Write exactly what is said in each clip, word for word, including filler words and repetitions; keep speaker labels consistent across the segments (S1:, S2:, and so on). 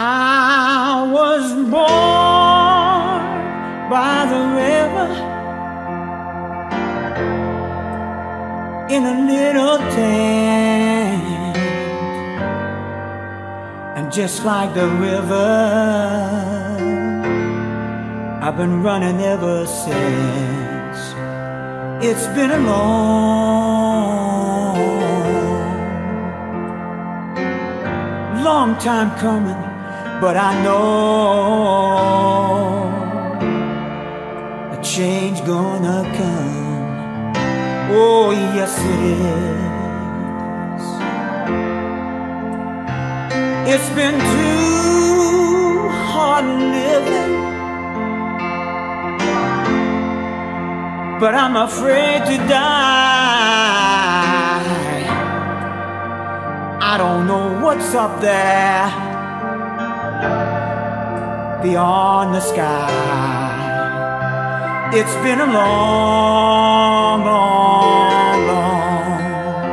S1: I was born by the river in a little tent, and just like the river, I've been running ever since. It's been a long, long time coming, but I know a change gonna come. Oh yes it is. It's been too hard living, but I'm afraid to die. I don't know what's up there beyond the sky. It's been a long, long, long,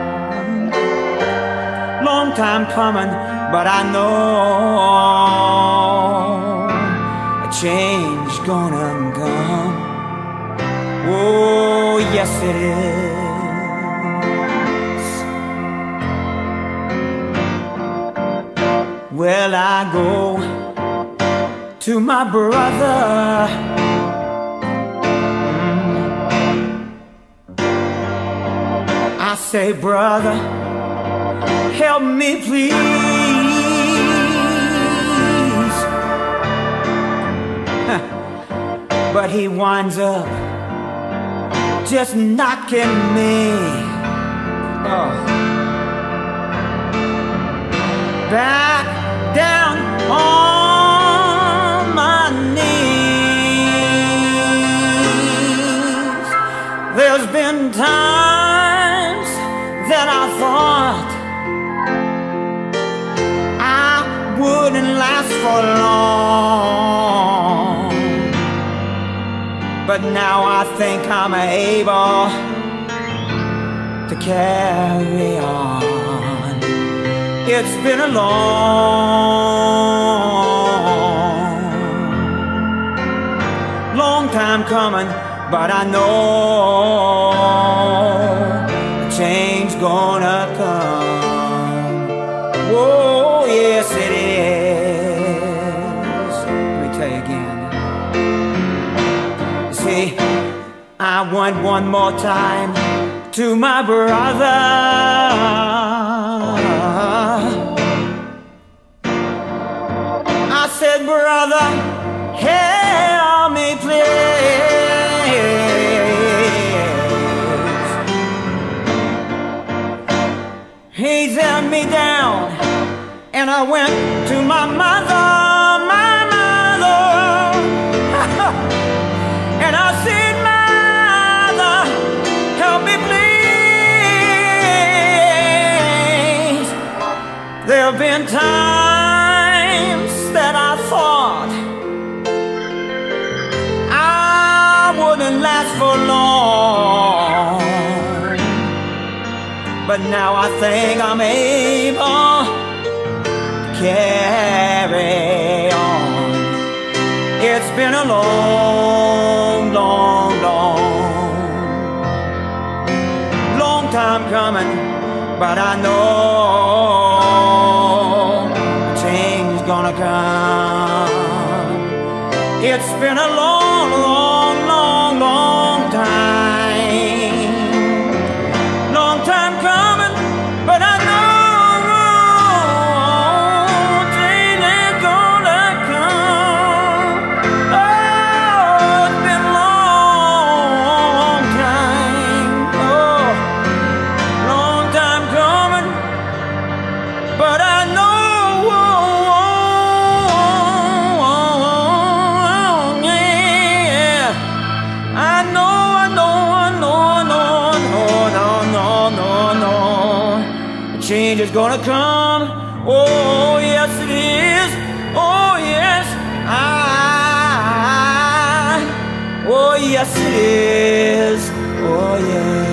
S1: long time coming, but I know a change gonna come. Oh, yes it is. Well, I go to my brother, I say, brother, help me please. But he winds up just knocking me oh. back down on my knees. There's been times that I thought I wouldn't last for long, but now I think I'm able to carry on. It's been a long, long time coming, but I know a change gonna come. Oh, yes it is. Let me tell you again. See, I went one more time to my brother. I said, brother, help me please. He set me down, and I went to my mother, my mother, and I said, mother, help me please. There have been times that I thought I wouldn't last for long, but now I think I'm able to carry on. It's been a long, long, long, long time coming, but I know a change gonna come. It's been a long, long, long, long time, long time coming, but I know change is gonna come. Oh, it's been a long time, oh, long time coming, but I know. Change is gonna come. Oh yes it is. Oh yes I. Oh yes it is. Oh yes.